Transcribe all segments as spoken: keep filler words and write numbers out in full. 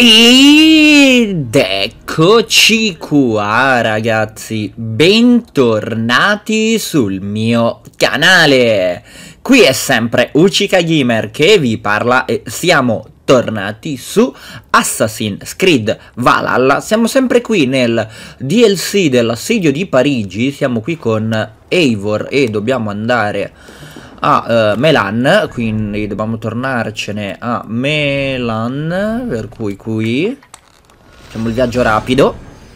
Ed eccoci qua ragazzi, bentornati sul mio canale. Qui è sempre Uchica Gamer che vi parla e siamo tornati su Assassin's Creed Valhalla. Siamo sempre qui nel D L C dell'assedio di Parigi, siamo qui con Eivor e dobbiamo andare a uh, Melan, quindi dobbiamo tornarcene a Melan, per cui qui facciamo il viaggio rapido.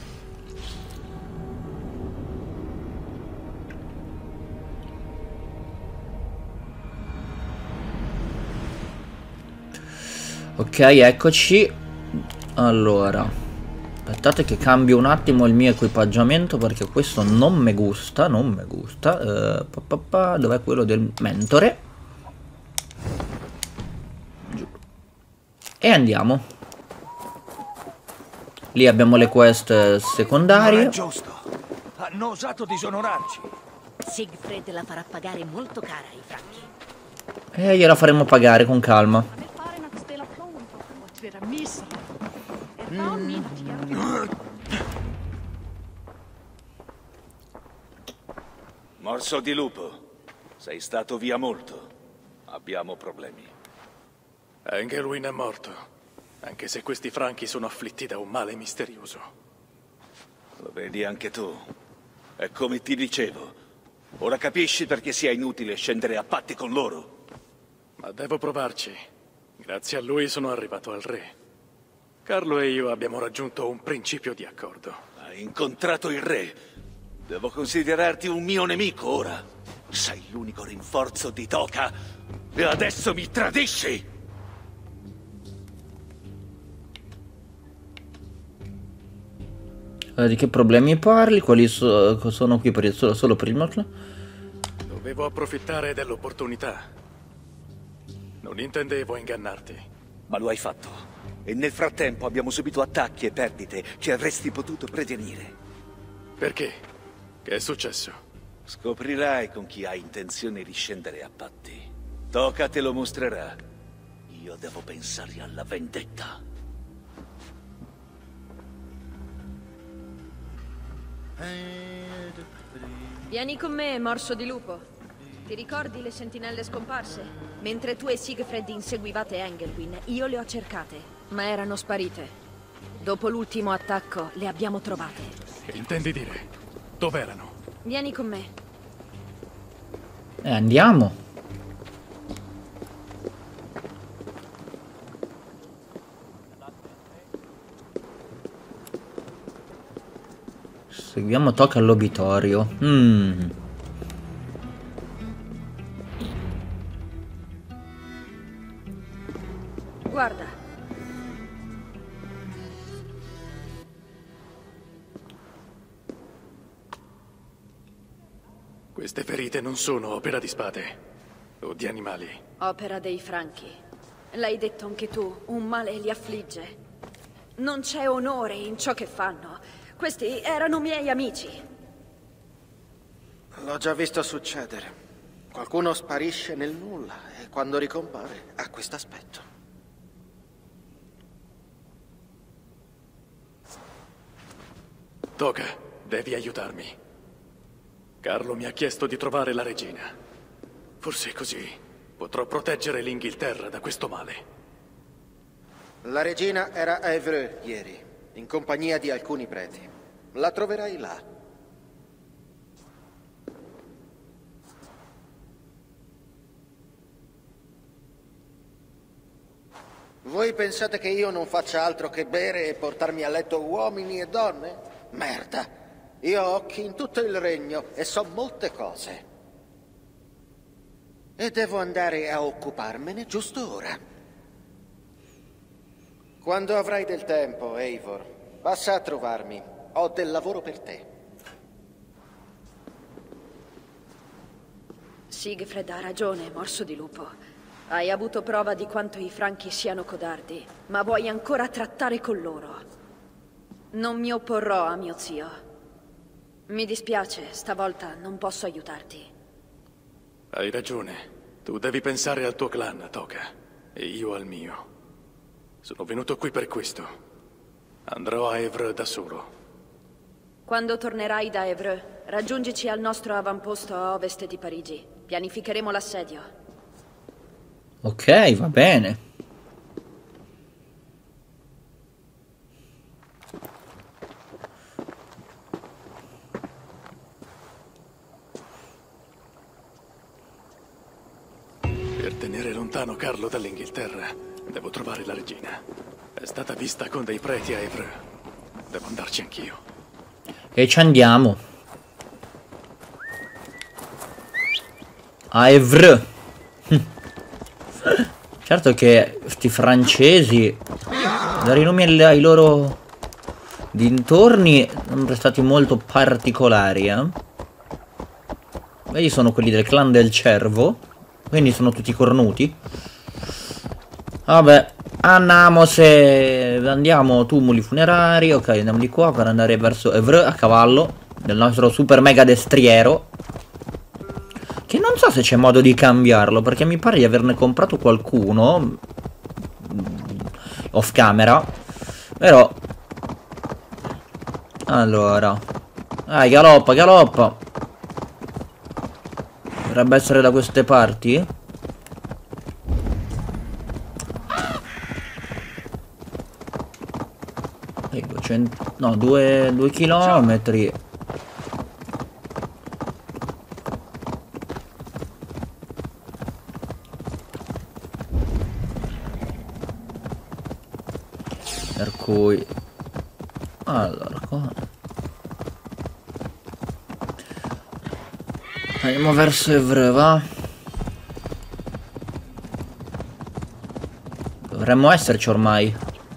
Ok, eccoci. Allora aspettate che cambio un attimo il mio equipaggiamento perché questo non mi gusta, non mi gusta. Uh, pa, pa, pa, dov'è quello del mentore? Giù. E andiamo. Lì abbiamo le quest secondarie. Non è giusto. Hanno osato disonorarci. Siegfried la farà pagare molto cara ai franchi. E gliela faremo pagare con calma. Mm. Morso di lupo, sei stato via molto. Abbiamo problemi. Engelwin è morto, anche se questi franchi sono afflitti da un male misterioso. Lo vedi anche tu. È come ti dicevo. Ora capisci perché sia inutile scendere a patti con loro. Ma devo provarci. Grazie a lui sono arrivato al re. Carlo e io abbiamo raggiunto un principio di accordo. Hai incontrato il re. Devo considerarti un mio nemico ora. Sei l'unico rinforzo di Toka e adesso mi tradisci! Eh, di che problemi parli? Quali so sono qui per il solo, solo per il Morcla? Dovevo approfittare dell'opportunità. Non intendevo ingannarti. Ma lo hai fatto. E nel frattempo abbiamo subito attacchi e perdite che avresti potuto prevenire. Perché? Che è successo? Scoprirai con chi hai intenzione di scendere a patti. Toka te lo mostrerà. Io devo pensare alla vendetta. Vieni con me, morso di lupo. Ti ricordi le sentinelle scomparse? Mentre tu e Siegfried inseguivate Engelwin, io le ho cercate, ma erano sparite. Dopo l'ultimo attacco, le abbiamo trovate. Che intendi dire? Dov'erano? Vieni con me. E eh, andiamo. Seguiamo Toka all'obitorio. Mm. Guarda. Queste ferite non sono opera di spade o di animali. Opera dei franchi. L'hai detto anche tu, un male li affligge. Non c'è onore in ciò che fanno. Questi erano miei amici. L'ho già visto succedere. Qualcuno sparisce nel nulla e quando ricompare ha quest'aspetto. Toka, devi aiutarmi. Carlo mi ha chiesto di trovare la regina. Forse così potrò proteggere l'Inghilterra da questo male. La regina era a Évreux ieri, in compagnia di alcuni preti. La troverai là. Voi pensate che io non faccia altro che bere e portarmi a letto uomini e donne? Merda! Io ho occhi in tutto il regno e so molte cose. E devo andare a occuparmene giusto ora. Quando avrai del tempo, Eivor, passa a trovarmi. Ho del lavoro per te. Siegfried ha ragione, morso di lupo. Hai avuto prova di quanto i franchi siano codardi, ma vuoi ancora trattare con loro. Non mi opporrò a mio zio. Mi dispiace, stavolta non posso aiutarti. Hai ragione. Tu devi pensare al tuo clan, Toka, e io al mio. Sono venuto qui per questo. Andrò a Évreux da solo. Quando tornerai da Évreux, raggiungici al nostro avamposto a ovest di Parigi. Pianificheremo l'assedio. Ok, va bene. Per tenere lontano Carlo dall'Inghilterra, devo trovare la regina. È stata vista con dei preti a Évreux. Devo andarci anch'io. E ci andiamo. A Évreux. Certo che sti francesi, dare i nomi ai, ai loro dintorni, sono stati molto particolari, eh. Vedi, sono quelli del clan del cervo, quindi sono tutti cornuti. Vabbè, andiamo se andiamo tumuli funerari. Ok, andiamo di qua per andare verso Évreux a cavallo del nostro super mega destriero, che non so se c'è modo di cambiarlo, perché mi pare di averne comprato qualcuno off camera. Però allora, dai, galoppa, galoppa. Dovrebbe essere da queste parti. E duecento, no, due, due chilometri. Per cui allora qua andiamo verso Évreux, va? Dovremmo esserci ormai.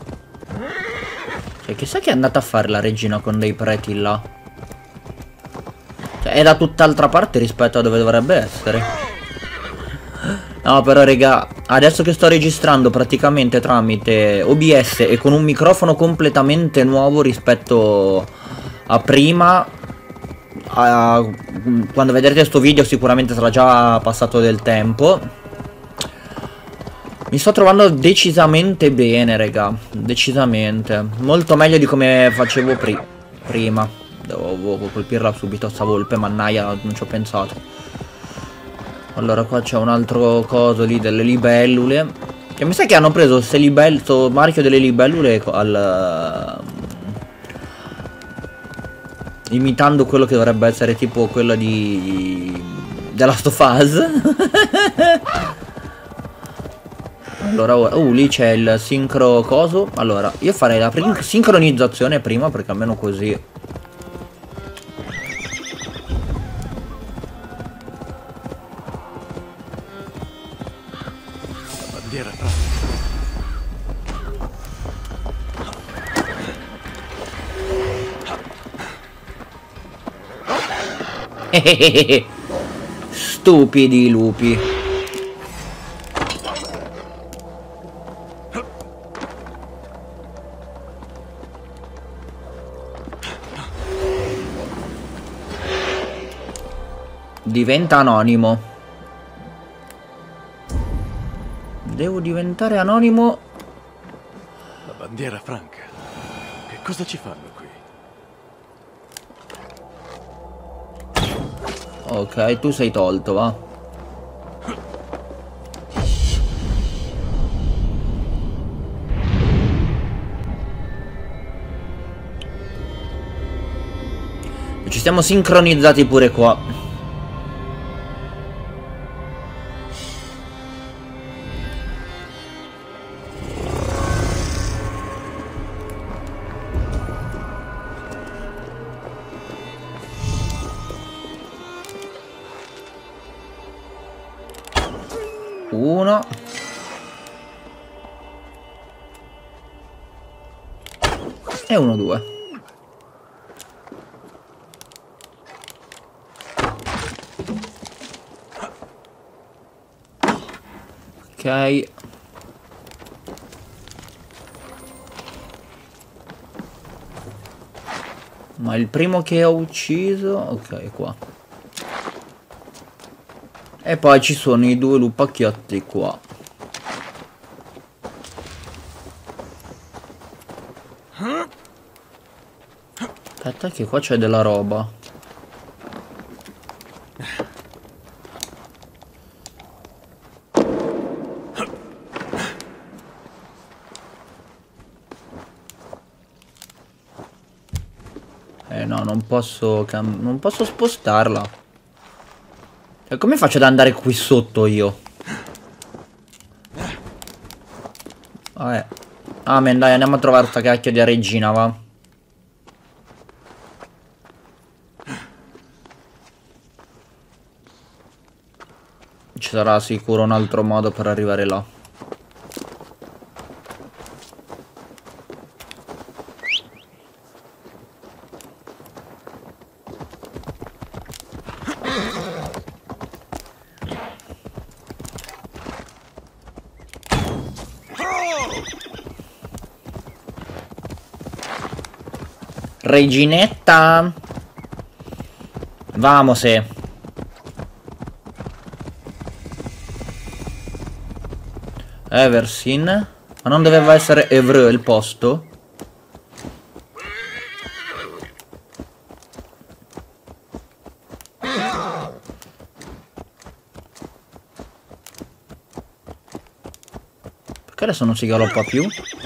Cioè, chissà che è andata a fare la regina con dei preti là. Cioè, è da tutt'altra parte rispetto a dove dovrebbe essere. No, però raga, adesso che sto registrando praticamente tramite O B S e con un microfono completamente nuovo rispetto a prima, a, quando vedrete questo video sicuramente sarà già passato del tempo, mi sto trovando decisamente bene, raga. Decisamente molto meglio di come facevo pri prima. Devo colpirla subito sta volpe, mannaia, non ci ho pensato. Allora qua c'è un altro coso lì delle libellule, che mi sa che hanno preso sto libell sto marchio delle libellule al imitando quello che dovrebbe essere tipo quello di The Last of Us. Allora ora, uh, lì c'è il sincro coso. Allora io farei la sincronizzazione prima, perché almeno così bandiera stupidi lupi. Diventa anonimo. Devo diventare anonimo. La bandiera franca. Che cosa ci fanno qui? Ok, tu sei tolto, va. Ci siamo sincronizzati pure qua. Uno. E uno, due. Ok. Ma il primo che ho ucciso, ok, qua. E poi ci sono i due lupacchiotti qua. Aspetta che qua c'è della roba. Eh no, non posso cam- non posso spostarla. E come faccio ad andare qui sotto io? Vabbè. Amen, dai, andiamo a trovare sta cacchio di regina, va. Ci sarà sicuro un altro modo per arrivare là. Reginetta. Vamose. Eversin. Ma non doveva essere Evreux il posto? Perché adesso non si galoppa più?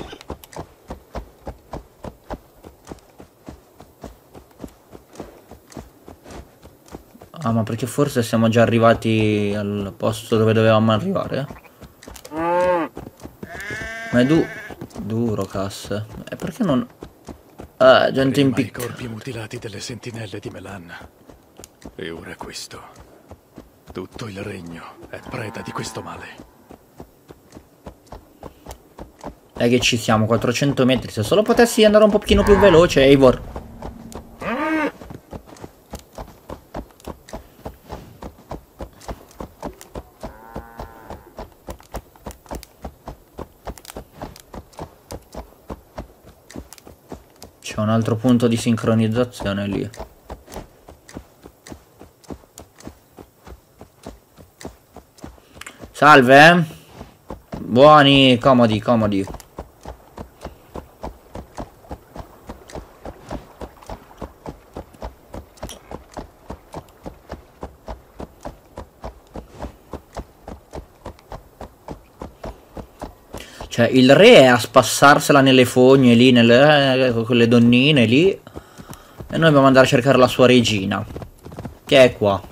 Ah, ma perché forse siamo già arrivati al posto dove dovevamo arrivare? Ma è du... duro, cazzo. E perché non... Ah, gente in Prima i picco. corpi mutilati delle sentinelle di Melan. E ora questo. Tutto il regno è preda di questo male. Dai che ci siamo, quattrocento metri. Se solo potessi andare un pochino più veloce, Eivor. C'è un altro punto di sincronizzazione lì. Salve, eh? Buoni, comodi, comodi. Cioè, il re è a spassarsela nelle fogne lì, nelle, eh, con le donnine lì. E noi dobbiamo andare a cercare la sua regina, che è qua.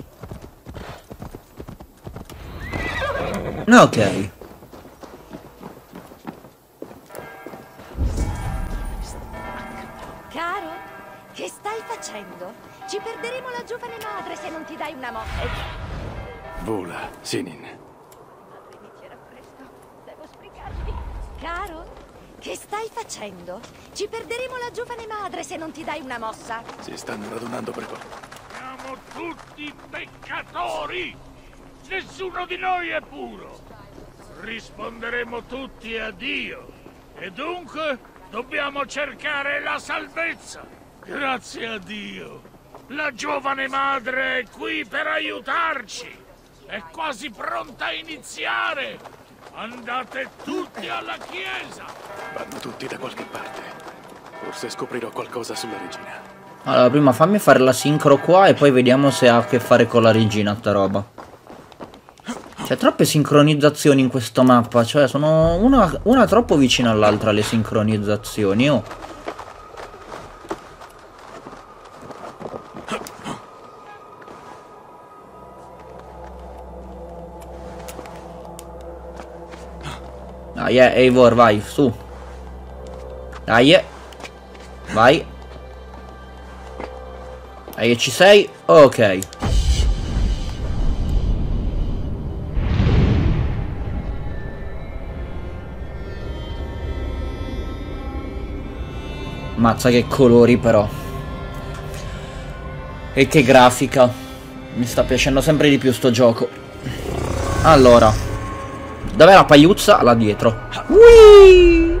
Ok. Caro, che stai facendo? Ci perderemo la giovane madre se non ti dai una mossa. Vola, Sinin. Inizierà presto. Devo sbrigarmi. Caro, che stai facendo? Ci perderemo la giovane madre se non ti dai una mossa. Si stanno radunando per qua. Siamo tutti peccatori! Nessuno di noi è puro! Risponderemo tutti a Dio. E dunque dobbiamo cercare la salvezza. Grazie a Dio. La giovane madre è qui per aiutarci. È quasi pronta a iniziare. Andate tutti alla chiesa. Vanno tutti da qualche parte. Forse scoprirò qualcosa sulla regina. Allora, prima fammi fare la sincro qua e poi vediamo se ha a che fare con la regina sta roba. C'è troppe sincronizzazioni in questa mappa, cioè sono una, una troppo vicina all'altra le sincronizzazioni, oh. Dai, eh, Eivor, vai, su. Dai, eh. Vai. Dai, ci sei? Ok. Mazza che colori però. E che grafica. Mi sta piacendo sempre di più sto gioco. Allora, dov'è la pagliuzza? Là dietro. Whee!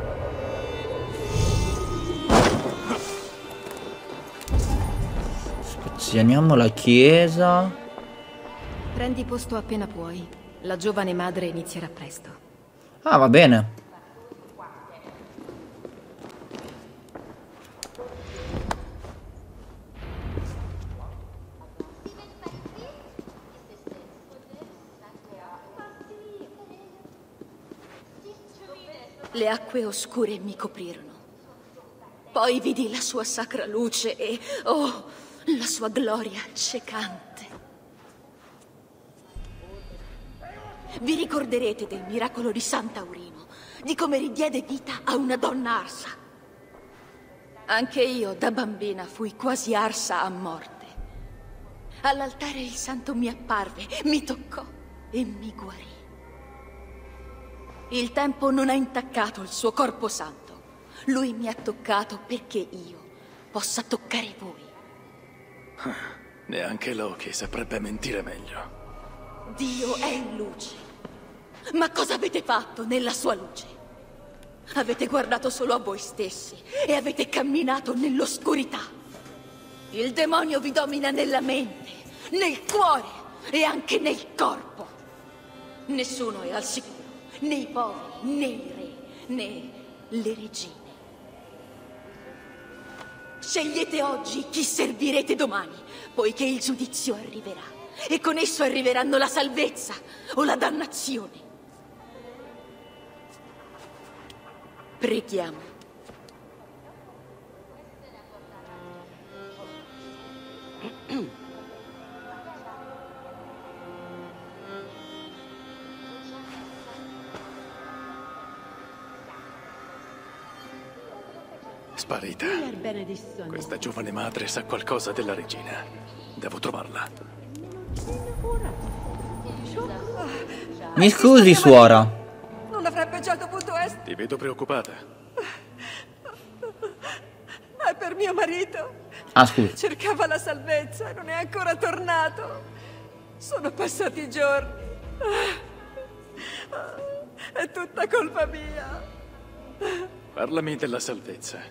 Spezioniamo la chiesa. Prendi posto appena puoi. La giovane madre inizierà presto. Ah, va bene. le acque oscure mi coprirono. Poi vidi la sua sacra luce e, oh, la sua gloria accecante. Vi ricorderete del miracolo di Sant'Aurino, di come ridiede vita a una donna arsa. Anche io, da bambina, fui quasi arsa a morte. All'altare il santo mi apparve, mi toccò e mi guarì. Il tempo non ha intaccato il suo corpo santo. Lui mi ha toccato perché io possa toccare voi. Neanche Loki saprebbe mentire meglio. Dio è luce. Ma cosa avete fatto nella sua luce? Avete guardato solo a voi stessi e avete camminato nell'oscurità. Il demonio vi domina nella mente, nel cuore e anche nel corpo. Nessuno è al sicuro, né i poveri, né i re, né le regine. Scegliete oggi chi servirete domani, poiché il giudizio arriverà, e con esso arriveranno la salvezza o la dannazione. Preghiamo. Sparita. Questa giovane madre sa qualcosa della regina. Devo trovarla. Mi scusi, suora. Non avrebbe già dovuto essere... Ti vedo preoccupata. È per mio marito. Ah, scusi. Cercava la salvezza e non è ancora tornato. Sono passati giorni. È tutta colpa mia. Parlami della salvezza.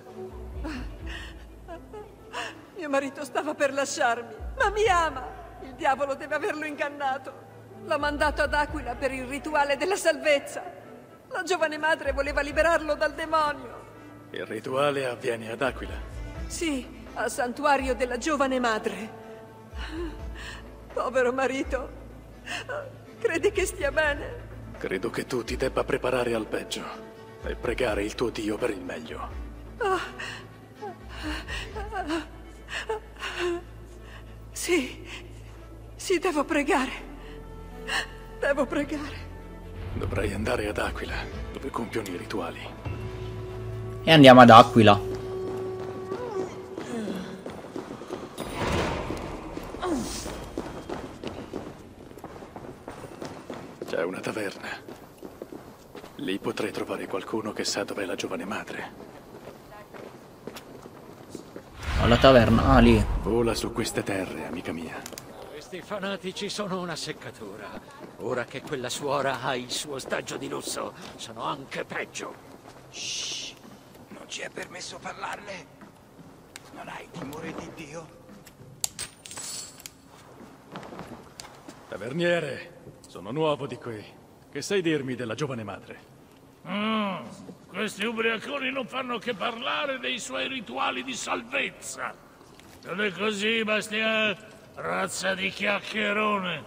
Mio marito stava per lasciarmi, ma mi ama. Il diavolo deve averlo ingannato. L'ha mandato ad Aquila per il rituale della salvezza. La giovane madre voleva liberarlo dal demonio. Il rituale avviene ad Aquila? Sì, al santuario della giovane madre. Povero marito. Credi che stia bene? Credo che tu ti debba preparare al peggio e pregare il tuo Dio per il meglio. Sì, sì, devo pregare. Devo pregare. Dovrei andare ad Aquila, dove compiono i rituali. E andiamo ad Aquila. C'è una taverna. Lì potrei trovare qualcuno che sa dov'è la giovane madre. Alla taverna, ah, lì. Vola su queste terre, amica mia. Questi fanatici sono una seccatura. Ora che quella suora ha il suo ostaggio di lusso, sono anche peggio. Shh, non ci è permesso parlarne. Non hai timore di Dio? Taverniere, sono nuovo di qui. Che sai dirmi della giovane madre? Mm, questi ubriaconi non fanno che parlare dei suoi rituali di salvezza. Non è così, Bastien? Razza di chiacchierone.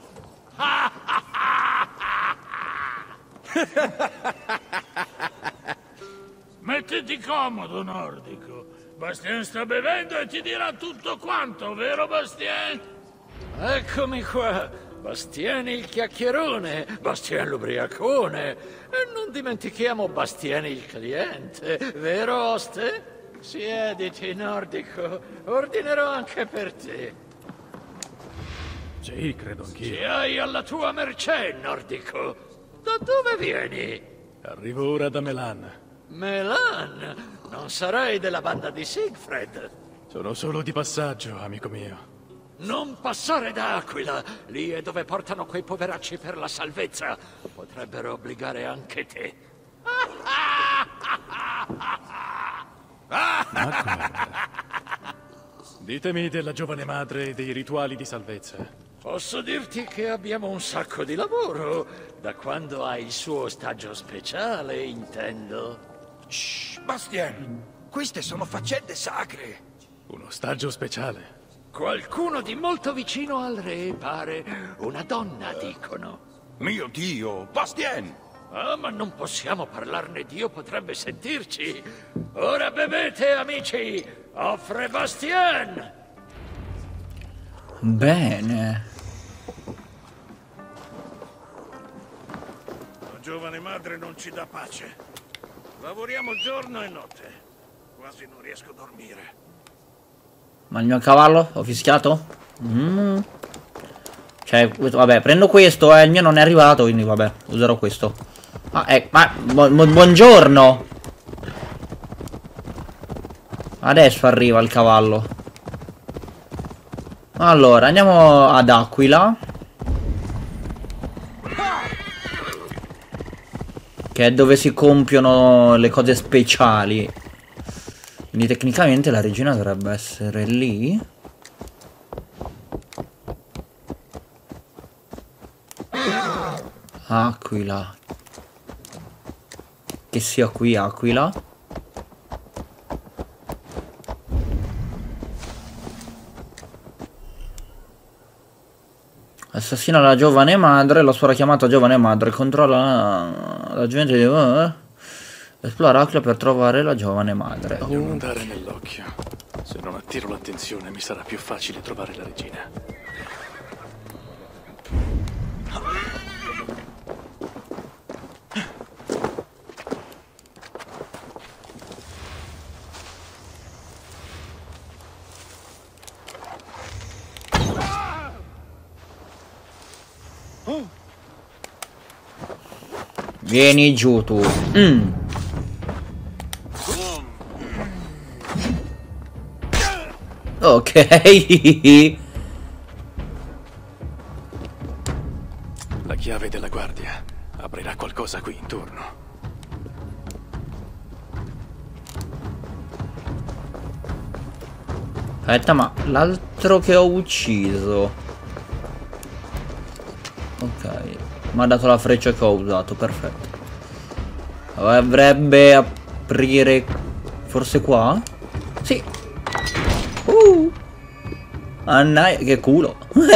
Mettiti comodo, nordico. Bastien sta bevendo e ti dirà tutto quanto, vero Bastien? Eccomi qua. Bastien il chiacchierone, Bastien l'ubriacone. E non dimentichiamo Bastien il cliente, vero oste? Siediti, nordico. Ordinerò anche per te. Sì, credo anch'io. Ci hai alla tua mercé, nordico. Da dove vieni? Arrivo ora da Melan. Melan? Non sarai della banda di Siegfried? Sono solo di passaggio, amico mio. Non passare da Aquila. Lì è dove portano quei poveracci per la salvezza. Potrebbero obbligare anche te. Ma guarda. Ditemi della giovane madre e dei rituali di salvezza. Posso dirti che abbiamo un sacco di lavoro, da quando ha il suo ostaggio speciale, intendo. Shh, Bastien, queste sono faccende sacre. Un ostaggio speciale? Qualcuno di molto vicino al re, pare. Una donna, dicono. Mio Dio, Bastien! Ah, ma non possiamo parlarne, Dio potrebbe sentirci. Ora bevete, amici. Offre Bastien. Bene. La giovane madre non ci dà pace. Lavoriamo giorno e notte. Quasi non riesco a dormire. Ma il mio cavallo? Ho fischiato? Mm. Cioè, vabbè, prendo questo, eh. Il mio non è arrivato, quindi vabbè, userò questo. Ah, eh, ma bu bu buongiorno. Adesso arriva il cavallo. Allora, andiamo ad Aquila, che è dove si compiono le cose speciali. Quindi tecnicamente la regina dovrebbe essere lì. Aquila. Che sia qui Aquila. Assassina la giovane madre. La suora chiamata giovane madre controlla la, la gente di... Uh, esplora Aquila per trovare la giovane madre. Meglio non dare nell'occhio. Se non attiro l'attenzione mi sarà più facile trovare la regina. Vieni giù tu. Mm. Ok. La chiave della guardia aprirà qualcosa qui intorno. Aspetta, ma l'altro che ho ucciso. Ok. Mi ha dato la freccia che ho usato, perfetto. Dovrebbe aprire forse qua? Sì. Uh. Anna, che culo.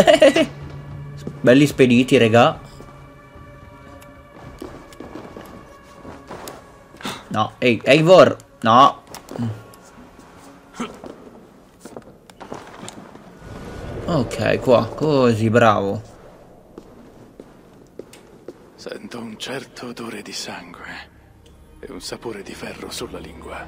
Belli spediti, regà. No, ehi, Eivor. No. Ok, qua, così, bravo. Sento un certo odore di sangue e un sapore di ferro sulla lingua.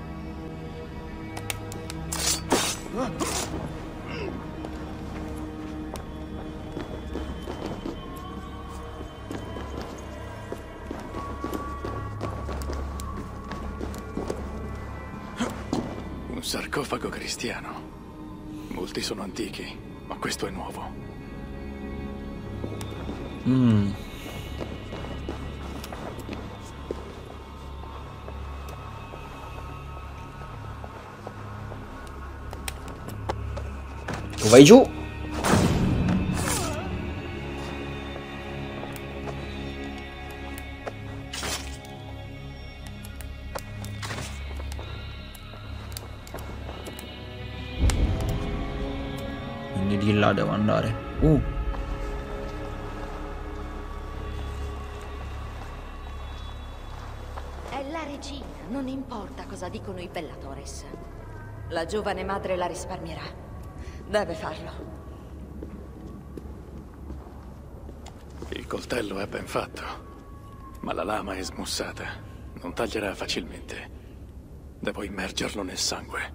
Un sarcofago cristiano. Molti sono antichi, ma questo è nuovo. Mm. Tu vai giù. Quindi di là devo andare. Uh. È la regina, non importa cosa dicono i Bellatores. La giovane madre la risparmierà. Deve farlo. Il coltello è ben fatto, ma la lama è smussata. Non taglierà facilmente. Devo immergerlo nel sangue.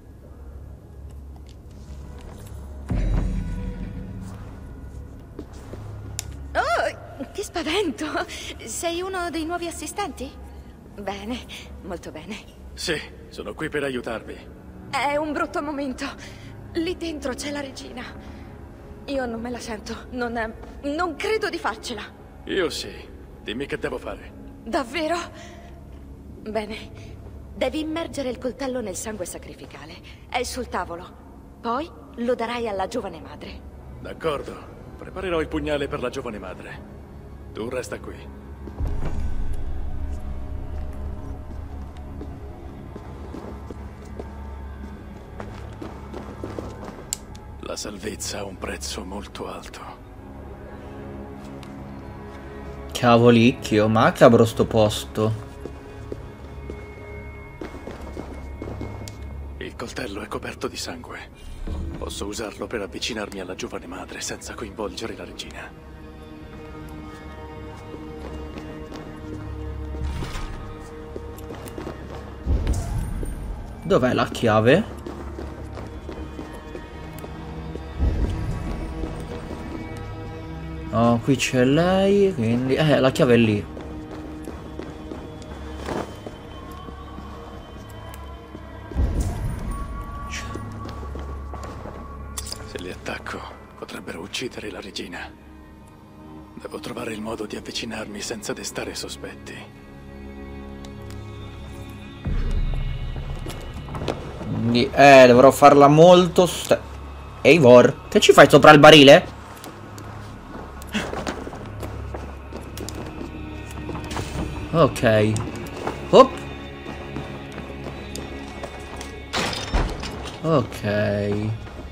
Oh, che spavento! Sei uno dei nuovi assistenti? Bene, molto bene. Sì, sono qui per aiutarvi. È un brutto momento. Lì dentro c'è la regina. Io non me la sento. Non, non credo di farcela. Io sì. Dimmi che devo fare. Davvero? Bene. Devi immergere il coltello nel sangue sacrificale. È sul tavolo. Poi lo darai alla giovane madre. D'accordo. Preparerò il pugnale per la giovane madre. Tu resta qui. La salvezza ha un prezzo molto alto. Cavolicchio, macabro sto posto. Il coltello è coperto di sangue. Posso usarlo per avvicinarmi alla giovane madre senza coinvolgere la regina. Dov'è la chiave? Oh, qui c'è lei, quindi... Eh, la chiave è lì. Se li attacco, potrebbero uccidere la regina. Devo trovare il modo di avvicinarmi senza destare sospetti. Quindi, eh, dovrò farla molto... st- Eivor, che ci fai sopra il barile? Ok. Hop. Ok.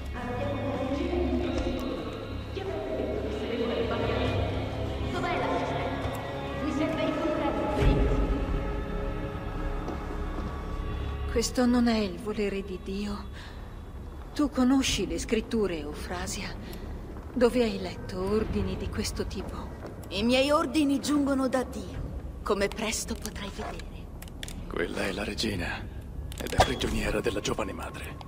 Questo non è il volere di Dio. Tu conosci le scritture, Eufrasia? Dove hai letto ordini di questo tipo? I miei ordini giungono da Dio, come presto potrai vedere. Quella è la regina ed è prigioniera della giovane madre.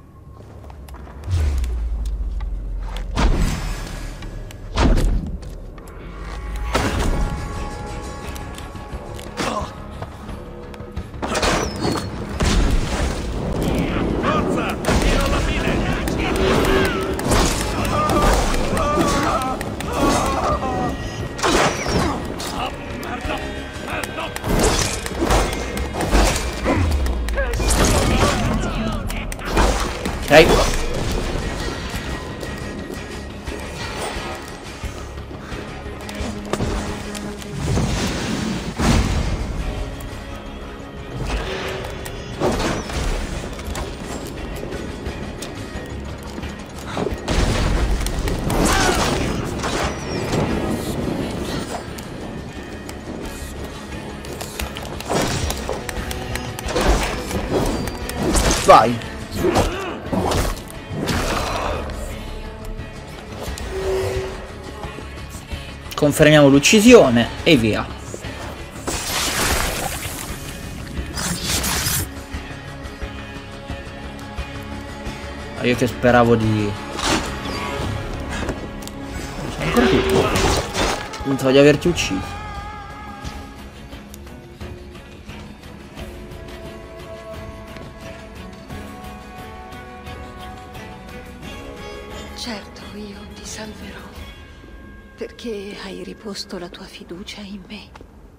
Ok. Vai. Confermiamo l'uccisione e via. Ah, io che speravo di... Ancora tutto. Pensavo di averti ucciso. Certo, io ti salverò. Perché hai riposto la tua fiducia in me.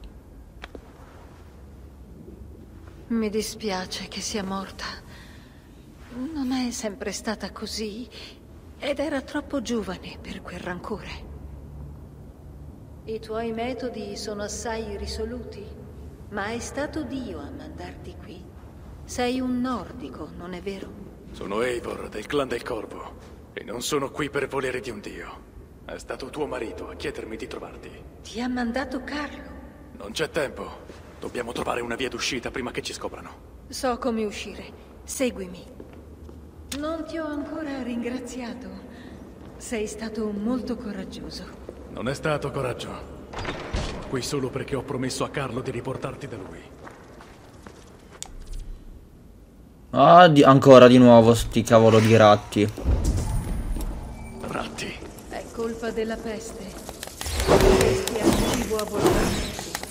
Mi dispiace che sia morta. Non è sempre stata così ed era troppo giovane per quel rancore. I tuoi metodi sono assai risoluti, ma è stato Dio a mandarti qui. Sei un nordico, non è vero? Sono Eivor del clan del Corvo e non sono qui per volere di un dio. È stato tuo marito a chiedermi di trovarti. Ti ha mandato Carlo. Non c'è tempo. Dobbiamo trovare una via d'uscita prima che ci scoprano. So come uscire. Seguimi. Non ti ho ancora ringraziato. Sei stato molto coraggioso. Non è stato coraggio. Sono qui solo perché ho promesso a Carlo di riportarti da lui. Ah, di ancora di nuovo sti cavolo di ratti. Ratti. È colpa della peste. Dovresti al cibo a volare.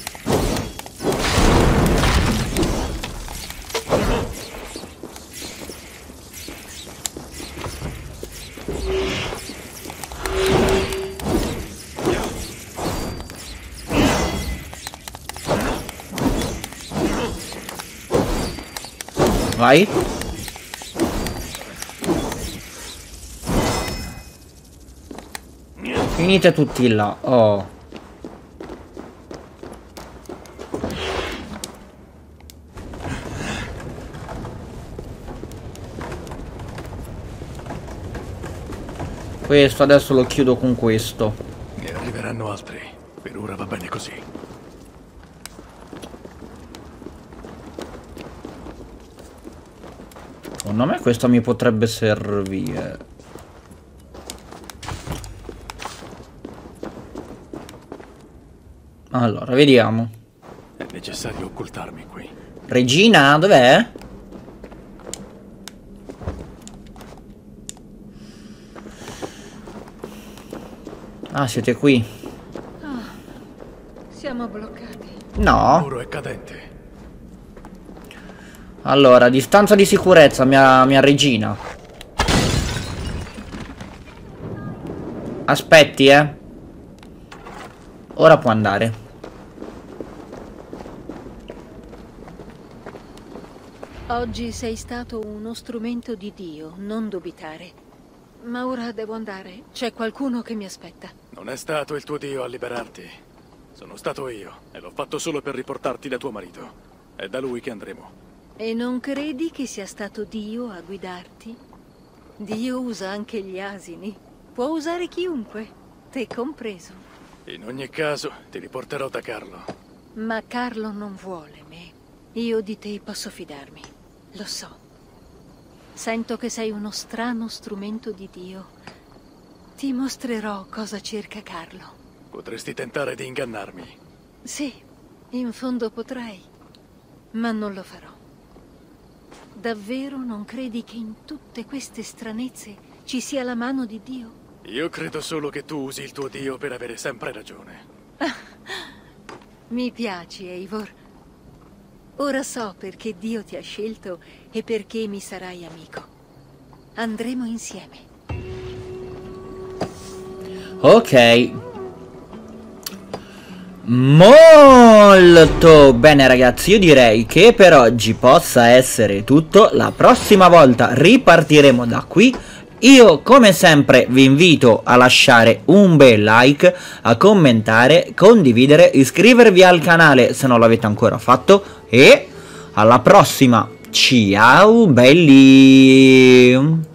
Vai. Finite tutti là. Oh. Questo adesso lo chiudo con questo. Ne arriveranno altri. Per ora va bene così. Secondo me questo mi potrebbe servire. Allora, vediamo. È necessario occultarmi qui. Regina, dov'è? Ah, siete qui. Siamo bloccati. Il No. muro è cadente. Allora, distanza di sicurezza, mia, mia regina. Aspetti, eh. Ora può andare. Oggi sei stato uno strumento di Dio, non dubitare. Ma ora devo andare. C'è qualcuno che mi aspetta. Non è stato il tuo Dio a liberarti. Sono stato io e l'ho fatto solo per riportarti da tuo marito. È da lui che andremo. E non credi che sia stato Dio a guidarti? Dio usa anche gli asini. Può usare chiunque, te compreso. In ogni caso, ti riporterò da Carlo. Ma Carlo non vuole me. Io di te posso fidarmi. Lo so. Sento che sei uno strano strumento di Dio. Ti mostrerò cosa cerca Carlo. Potresti tentare di ingannarmi. Sì, in fondo potrei, ma non lo farò. Davvero non credi che in tutte queste stranezze ci sia la mano di Dio? Io credo solo che tu usi il tuo Dio per avere sempre ragione. Mi piaci, Eivor. Ora so perché Dio ti ha scelto e perché mi sarai amico. Andremo insieme. Ok. Molto bene ragazzi, io direi che per oggi possa essere tutto. La prossima volta ripartiremo da qui. Io come sempre vi invito a lasciare un bel like, a commentare, condividere, iscrivervi al canale se non l'avete ancora fatto e alla prossima, ciao belli!